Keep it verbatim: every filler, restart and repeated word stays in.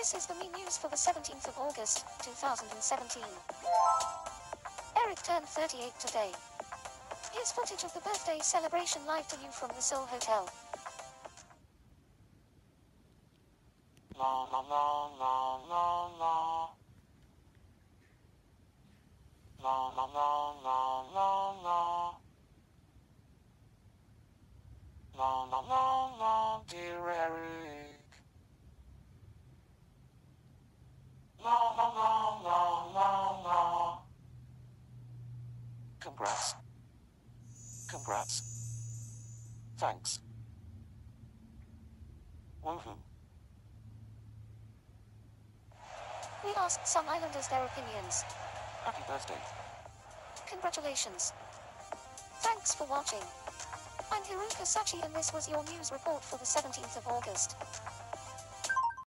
This is the Me News for the seventeenth of August, two thousand seventeen. Eric turned thirty-eight today. Here's footage of the birthday celebration live to you from the Seoul Hotel. La la la la la la. La la la la la la. La la la la, dear Eric. La la la la la la. Congrats. Congrats. Thanks. Woohoo. We asked some islanders their opinions. Happy birthday. Congratulations. Thanks for watching. I'm Hiruka Sachi and this was your news report for the seventeenth of August.